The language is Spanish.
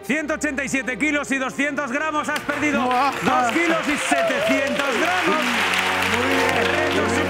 187 kilos y 200 gramos. Has perdido 2 kilos y 700 gramos. Muy bien. El reto